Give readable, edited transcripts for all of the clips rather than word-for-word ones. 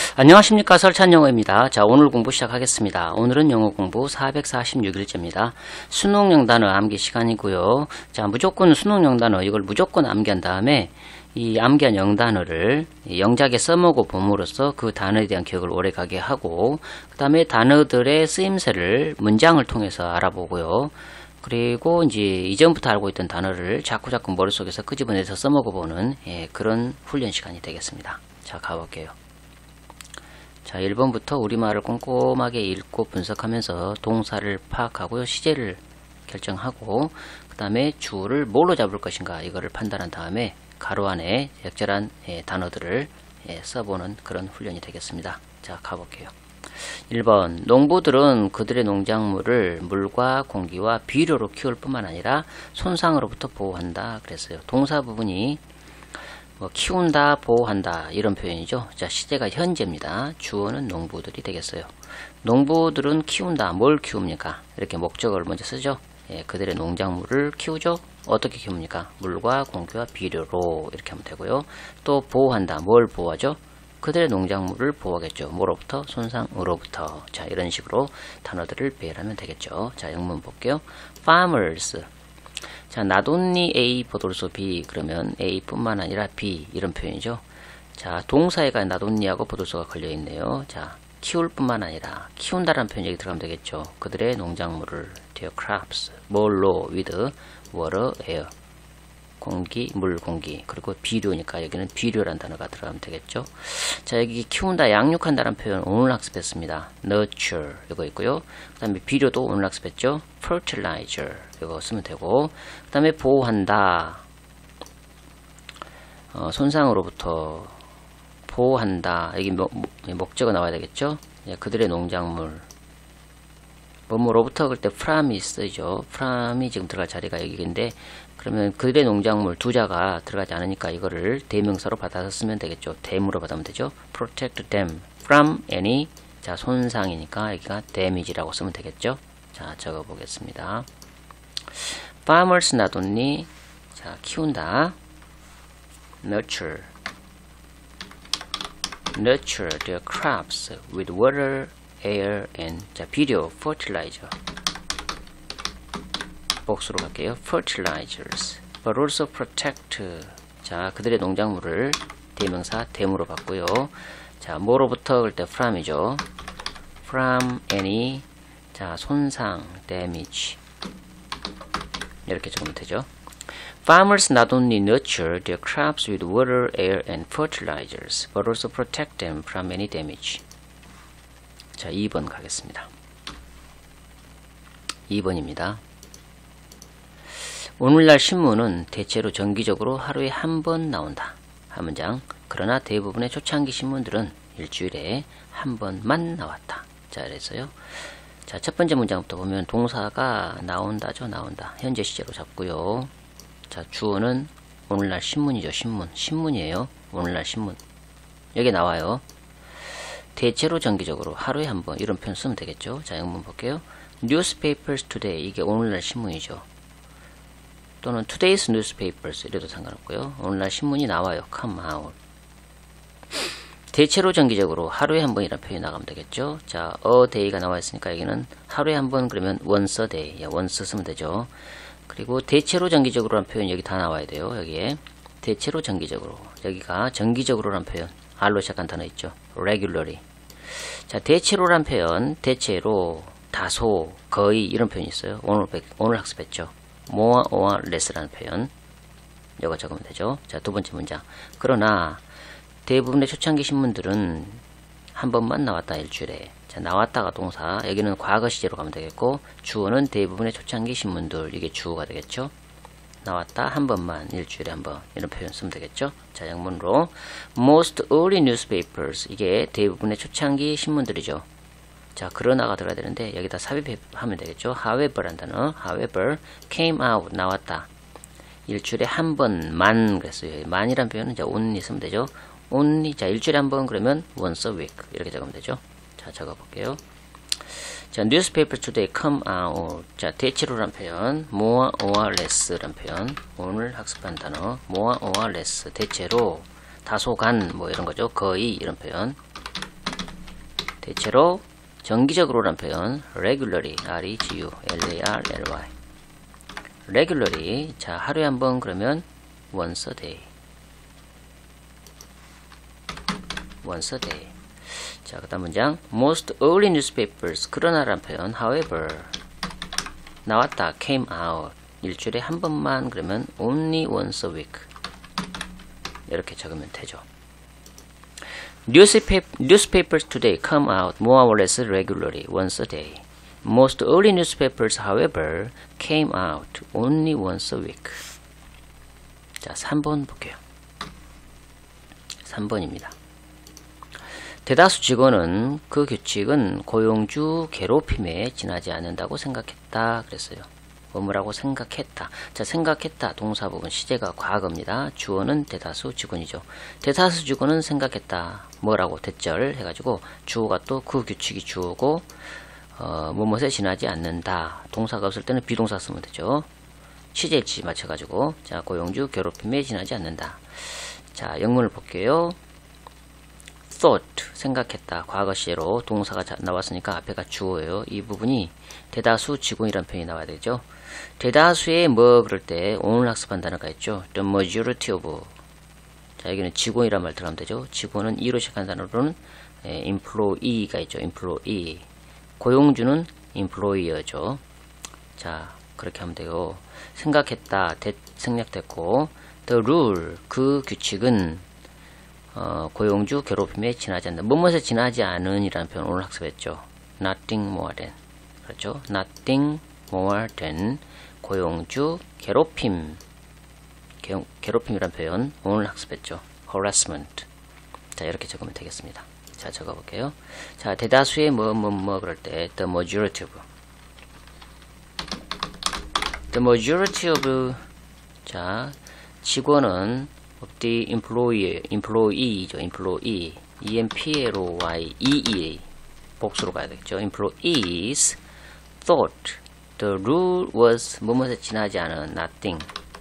안녕하십니까, 설찬영어입니다. 자, 오늘 공부 시작하겠습니다. 오늘은 영어 공부 446일째입니다. 수능용 단어 암기 시간이고요. 자, 무조건 수능용 단어 이걸 무조건 암기한 다음에 이 암기한 영단어를 영작에 써먹어 봄으로써 그 단어에 대한 기억을 오래가게 하고, 그 다음에 단어들의 쓰임새를 문장을 통해서 알아보고요. 그리고 이제 이전부터 알고 있던 단어를 자꾸 머릿속에서 끄집어내서 써먹어 보는 그런 훈련 시간이 되겠습니다. 자, 가볼게요. 자, 1번부터 우리말을 꼼꼼하게 읽고 분석하면서 동사를 파악하고요. 시제를 결정하고, 그 다음에 주어를 뭘로 잡을 것인가 이거를 판단한 다음에 가로 안에 적절한 단어들을 써보는 그런 훈련이 되겠습니다. 자, 가볼게요. 1번, 농부들은 그들의 농작물을 물과 공기와 비료로 키울 뿐만 아니라 손상으로부터 보호한다 그랬어요. 동사 부분이 키운다, 보호한다 이런 표현이죠. 자, 시제가 현재입니다. 주어는 농부들이 되겠어요. 농부들은 키운다. 뭘 키웁니까? 이렇게 목적어를 먼저 쓰죠. 그들의 농작물을 키우죠. 어떻게 키웁니까? 물과 공기와 비료로 이렇게 하면 되고요. 또 보호한다. 뭘 보호하죠? 그들의 농작물을 보호하겠죠. 뭐로부터? 손상으로부터. 자, 이런 식으로 단어들을 배열하면 되겠죠. 자, 영문 볼게요. farmers. 자, not only A but also B. 그러면 A 뿐만 아니라 B 이런 표현이죠. 자, 동사에가 not only하고 but also가 걸려있네요. 자, 키울 뿐만 아니라 키운다라는 표현 여기 들어가면 되겠죠. 그들의 농작물을 their crops 뭘로 with water, air 공기, 물, 공기 그리고 비료니까 여기는 비료라는 단어가 들어가면 되겠죠. 자, 여기 키운다, 양육한다라는 표현 오늘 학습했습니다. nurture 이거 있고요. 그 다음에 비료도 오늘 학습했죠. fertilizer 이거 쓰면 되고, 그 다음에 보호한다, 손상으로부터 보호한다. 여기 목적어 나와야 되겠죠. 그들의 농작물 뭐로부터 그럴 때 from이 쓰이죠. from이 지금 들어갈 자리가 여기인데, 그러면 그들의 농작물 두자가 들어가지 않으니까 이거를 대명사로 받아서 쓰면 되겠죠. 댐으로 받으면 되죠. protect them from any. 자, 손상이니까 여기가 damage라고 쓰면 되겠죠. 자, 적어 보겠습니다. farmers not only. 자, 키운다. nurture their crops with water, air and. 자, 비료 fertilizer. 복수로 갈게요. fertilizers but also protect. 자, 그들의 농작물을 대명사 댐으로 봤고요. 자, 뭐로부터 그럴 때 from이죠. from any. 자, 손상 damage 이렇게 적으면 되죠. Farmers not only nurture their crops with water, air and fertilizers but also protect them from any damage. 자, 2번 가겠습니다. 2번입니다. 오늘날 신문은 대체로 정기적으로 하루에 한 번 나온다. 한 문장. 그러나 대부분의 초창기 신문들은 일주일에 한 번만 나왔다. 자, 그래서요. 자, 첫 번째 문장부터 보면 동사가 나온다죠. 나온다. 현재 시제로 잡고요. 자, 주어는 오늘날 신문이죠. 신문이에요. 오늘날 신문. 여기 나와요. 대체로 정기적으로 하루에 한 번 이런 표현 쓰면 되겠죠. 자, 영문 볼게요. Newspapers today. 이게 오늘날 신문이죠. 또는 today's newspapers 이래도 상관없고요. 오늘날 신문이 나와요. come out. 대체로 정기적으로 하루에 한 번이라는 표현이 나가면 되겠죠. 자, a day가 나와 있으니까 여기는 하루에 한 번 그러면 once a day. once 쓰면 되죠. 그리고 대체로 정기적으로라는 표현 여기 다 나와야 돼요. 여기에 대체로 정기적으로. 여기가 정기적으로라는 표현 R로 시작한 단어 있죠. regularly. 자, 대체로라는 표현 대체로, 다소, 거의 이런 표현이 있어요. 오늘 학습했죠. more or less라는 표현 이거 적으면 되죠. 자, 두 번째 문장. 그러나 대부분의 초창기 신문들은 한 번만 나왔다. 일주일에. 자, 나왔다가 동사. 여기는 과거 시제로 가면 되겠고, 주어는 대부분의 초창기 신문들. 이게 주어가 되겠죠. 나왔다. 한 번만. 일주일에 한 번. 이런 표현 쓰면 되겠죠. 자, 영문으로 most early newspapers. 이게 대부분의 초창기 신문들이죠. 자, 그러나가 들어야 되는데 여기다 삽입하면 되겠죠. however란 단어. however came out. 나왔다. 일주일에 한 번만 그랬어요. 만이란 표현은 이제 only 쓰면 되죠. only. 자, 일주일에 한 번 그러면 once a week 이렇게 적으면 되죠. 자, 적어 볼게요. 자, newspaper today come out. 자, 대체로란 표현 more or less란 표현 오늘 학습한 단어 more or less. 대체로, 다소간 뭐 이런 거죠. 거의 이런 표현 대체로 정기적으로란 표현 regularly, R-E-G-U-L-A-R-L-Y regularly. 자, 하루에 한 번 그러면 once a day. once a day. 자, 그 다음 문장 most early newspapers. 그러나란 표현 however. 나왔다 came out. 일주일에 한 번만 그러면 only once a week. 이렇게 적으면 되죠. Newspapers today come out more or less regularly once a day. Most early newspapers, however, came out only once a week. 자, 3번 볼게요. 3번입니다. 대다수 직원은 그 규칙은 고용주 괴롭힘에 지나지 않는다고 생각했다. 그랬어요. 뭐라고 생각했다. 자, 생각했다. 동사 부분 시제가 과거입니다. 주어는 대다수 직원이죠. 대다수 직원은 생각했다. 뭐라고 대절 해가지고 주어가 또 그 규칙이 주어고 뭐뭐에 지나지 않는다. 동사가 없을 때는 비동사 쓰면 되죠. 시제일치 맞춰가지고 자, 고용주 괴롭힘에 지나지 않는다. 자, 영문을 볼게요. thought 생각했다. 과거 시제로 동사가 나왔으니까 앞에가 주어예요. 이 부분이 대다수 직원이라는 표현이 나와야 되죠. 대다수의 뭐 그럴 때 오늘 학습한 단어가 있죠. The majority of. 자, 여기는 직원이란 말 들어가면 되죠. 직원은 E로 시작한 단어로는 employee가 있죠. employee. 고용주는 employer죠. 자, 그렇게 하면 돼요. 생각했다. 생략됐고 the rule 그 규칙은 고용주 괴롭힘에 지나지 않는다. 뭐뭐에 지나지 않은 이라는 표현 오늘 학습했죠. Nothing more than. 그렇죠. Nothing more than 고용주 괴롭힘. 괴롭힘이라는 표현 오늘 학습했죠. Harassment. 자, 이렇게 적으면 되겠습니다. 자, 적어볼게요. 자, 대다수의 뭐 그럴 때 the majority of. The majority of. 자, 직원은 the employee죠. employee. E-M-P-L-O-Y-E-E. 복수로 가야 되겠죠. employees thought the rule was 뭐뭐에 지나지 않은 nothing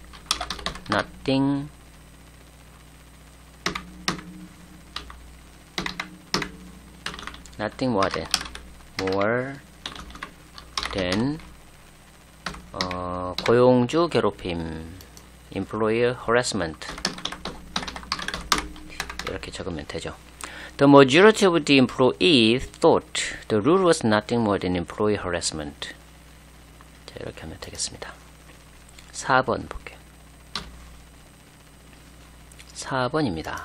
more than 고용주 괴롭힘 employer harassment 이렇게 적으면 되죠. The majority of the employees thought the rule was nothing more than employee harassment. 자, 이렇게 하면 되겠습니다. 4번 볼게요. 4번입니다.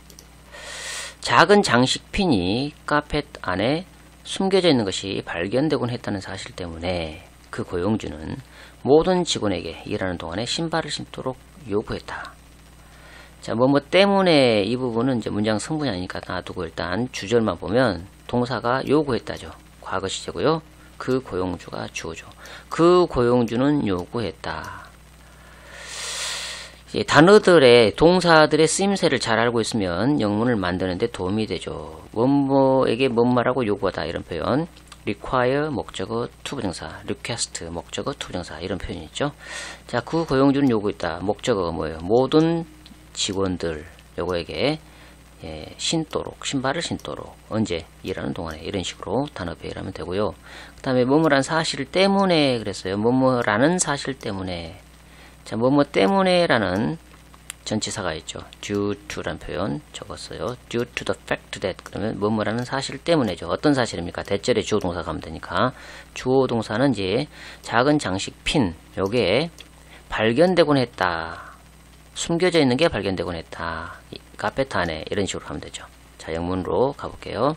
작은 장식핀이 카펫 안에 숨겨져 있는 것이 발견되곤 했다는 사실 때문에 그 고용주는 모든 직원에게 일하는 동안에 신발을 신도록 요구했다. 자, 뭐뭐 때문에 이 부분은 이제 문장 성분이 아니니까 놔두고 일단 주절만 보면 동사가 요구했다죠. 과거 시제고요. 그 고용주가 주어죠. 그 고용주는 요구했다. 단어들의 동사들의 쓰임새를 잘 알고 있으면 영문을 만드는데 도움이 되죠. 뭐뭐에게 뭔말하고 요구하다 이런 표현. require 목적어 투부정사, request 목적어 투부정사 이런 표현이 있죠. 자, 그 고용주는 요구했다. 목적어가 뭐예요? 모든 직원들 요거에게 신발을 신도록 언제? 일하는 동안에 이런 식으로 단어 배열하면 되고요. 그 다음에 뭐뭐라는 사실 때문에 그랬어요. 뭐뭐라는 사실 때문에. 자, 뭐뭐 때문에라는 전치사가 있죠. due to라는 표현 적었어요. due to the fact that 그러면 뭐뭐라는 사실 때문에죠. 어떤 사실입니까? 대절에 주어 동사가 하면 되니까 주어 동사는 이제 작은 장식 핀 요게 발견되곤 했다. 숨겨져 있는 게 발견되곤 했다. 카페트 안에 이런 식으로 하면 되죠. 자, 영문으로 가볼게요.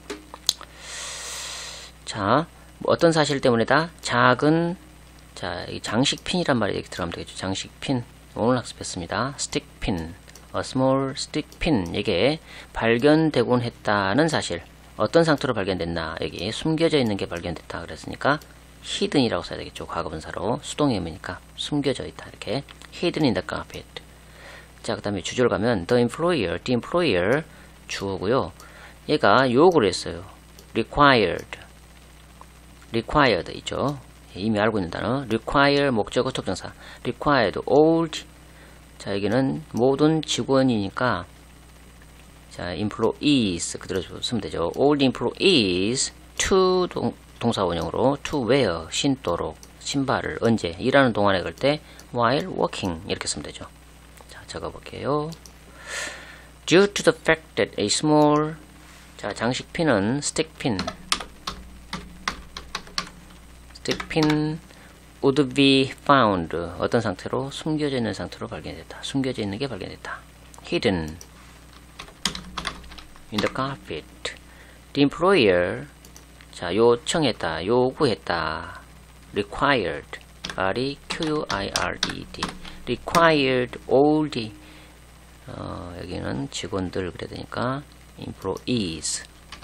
자, 어떤 사실 때문에다 작은 자, 이 장식핀이란 말이 여기 들어가면 되겠죠. 장식핀. 오늘 학습했습니다. 스틱핀. A small stick pin. 이게 발견되곤 했다는 사실. 어떤 상태로 발견됐나. 여기 숨겨져 있는 게 발견됐다. 그랬으니까 hidden이라고 써야 되겠죠. 과거분사로. 수동의문이니까 숨겨져 있다. 이렇게. hidden in the carpet. 자, 그 다음에 주절 가면 the employer 주어고요. 얘가 요구를 했어요. required 있죠. 이미 알고 있는 단어 require 목적어 투부정사 required all 자, 여기는 모든 직원이니까 자, employees 그대로 쓰면 되죠. all the employees to 동사 원형으로 to wear 신도록 신발을 언제 일하는 동안에 그럴 때 while working 이렇게 쓰면 되죠. 자, 적어볼게요. Due to the fact that a small 자, 장식핀은 스틱핀 would be found 어떤 상태로 숨겨져 있는 상태로 발견됐다. 숨겨져 있는 게 발견됐다. hidden in the carpet. The employer 자, 요청했다. 요구했다. required R-E-Q-U-I-R-E-D required all the 여기는 직원들 그래야 되니까 employees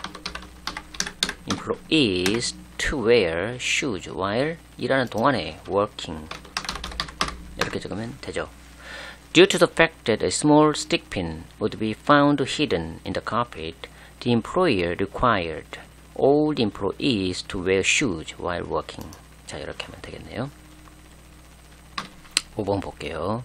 to wear shoes while 일하는 동안에 working 이렇게 적으면 되죠. Due to the fact that a small stick pin would be found hidden in the carpet, the employer required all the employees to wear shoes while working. 자, 이렇게 하면 되겠네요. 5번 볼게요.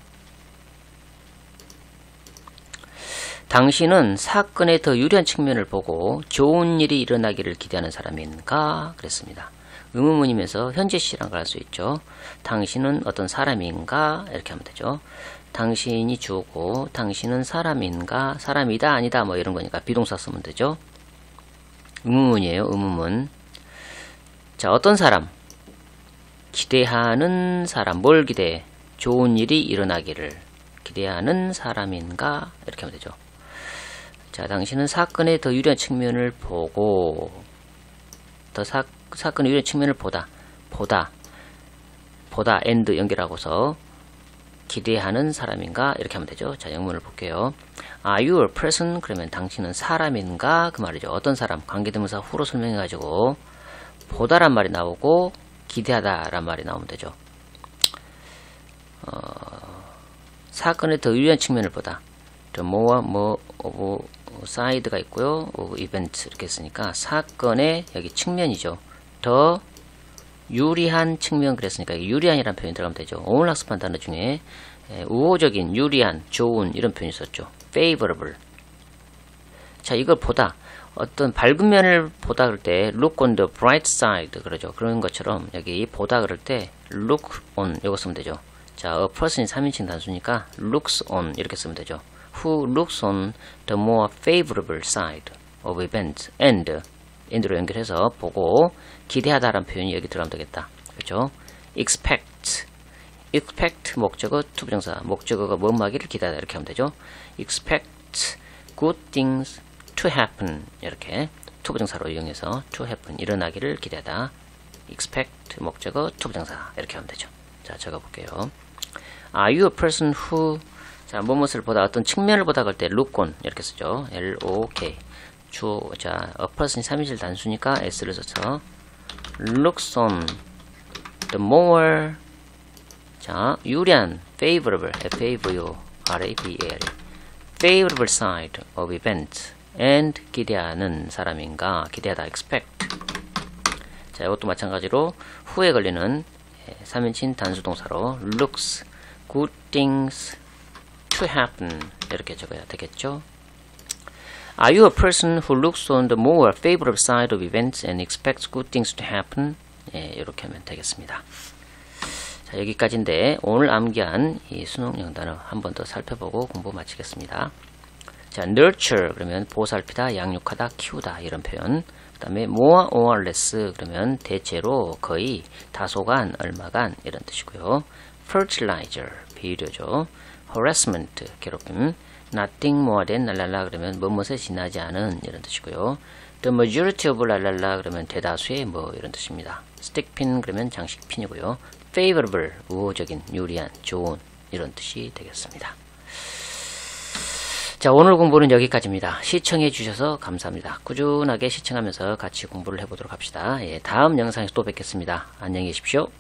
당신은 사건의 더 유리한 측면을 보고 좋은 일이 일어나기를 기대하는 사람인가? 그랬습니다. 의문문이면서 현재 시랑 갈 수 있죠. 당신은 어떤 사람인가? 이렇게 하면 되죠. 당신이 주어고 당신은 사람인가? 사람이다 아니다 뭐 이런 거니까 비동사 쓰면 되죠. 의문문이에요. 의문문. 자, 어떤 사람? 기대하는 사람. 뭘 기대해? 좋은 일이 일어나기를 기대하는 사람인가? 이렇게 하면 되죠. 자, 당신은 사건의 더 유리한 측면을 보고 사건의 유리한 측면을 보다 and 연결하고서 기대하는 사람인가? 이렇게 하면 되죠. 자, 영문을 볼게요. Are you a person? 그러면 당신은 사람인가? 그 말이죠. 어떤 사람? 관계대명사 후로 설명해가지고 보다란 말이 나오고 기대하다란 말이 나오면 되죠. 사건의 더 유리한 측면을 보다. side가 있고요. event 이렇게 했으니까 사건의 여기 측면이죠. 더 유리한 측면 그랬으니까 유리한이라는 표현이 들어가면 되죠. 오늘 학습한 단어 중에 우호적인, 유리한, 좋은 이런 표현이 있었죠. favorable. 자, 이걸 보다 어떤 밝은 면을 보다 그럴 때 look on the bright side 그러죠. 그런 것처럼 여기 보다 그럴 때 look on 이거 쓰면 되죠. 자, a person이 3인칭 단수니까 looks on 이렇게 쓰면 되죠. Who looks on the more favorable side of events and end로 연결해서 보고 기대하다라는 표현이 여기 들어가면 되겠다. 그렇죠? expect 목적어 투부정사 목적어가 뭐뭐하기를 기대하다 이렇게 하면 되죠. expect good things to happen 이렇게 투부정사로 이용해서 to happen 일어나기를 기대하다. expect 목적어 투부정사 이렇게 하면 되죠. 자, 적어볼게요. Are you a person who 자, 무엇을 보다 어떤 측면을 보다 그럴 때 look on 이렇게 쓰죠. L-O-K 자, a person 3인칭 단수니까 S를 써서 looks on the more 자, 유리한 favorable F-A-V-O-R-A-B-L favorable side of events and 기대하는 사람인가 기대하다 expect 자, 이것도 마찬가지로 후에 걸리는 3인칭 단수동사로 looks good things to happen 이렇게 적어야 되겠죠. Are you a person who looks on the more favorable side of events and expects good things to happen? 예, 이렇게 하면 되겠습니다. 자, 여기까지인데 오늘 암기한 이 수능형 단어 한 번 더 살펴보고 공부 마치겠습니다. 자, nurture 그러면 보살피다, 양육하다, 키우다 이런 표현. 그 다음에 more or less 그러면 대체로 거의 다소간, 얼마간 이런 뜻이고요. fertilizer 비료죠. harassment 괴롭힘, nothing more than 랄랄라 그러면 뭐뭇에 지나지 않은 이런 뜻이고요. the majority of 랄랄라 그러면 대다수의 뭐 이런 뜻입니다. stick pin 그러면 장식핀이고요. favorable 우호적인, 유리한, 좋은 이런 뜻이 되겠습니다. 자, 오늘 공부는 여기까지입니다. 시청해 주셔서 감사합니다. 꾸준하게 시청하면서 같이 공부를 해보도록 합시다. 예, 다음 영상에서 또 뵙겠습니다. 안녕히 계십시오.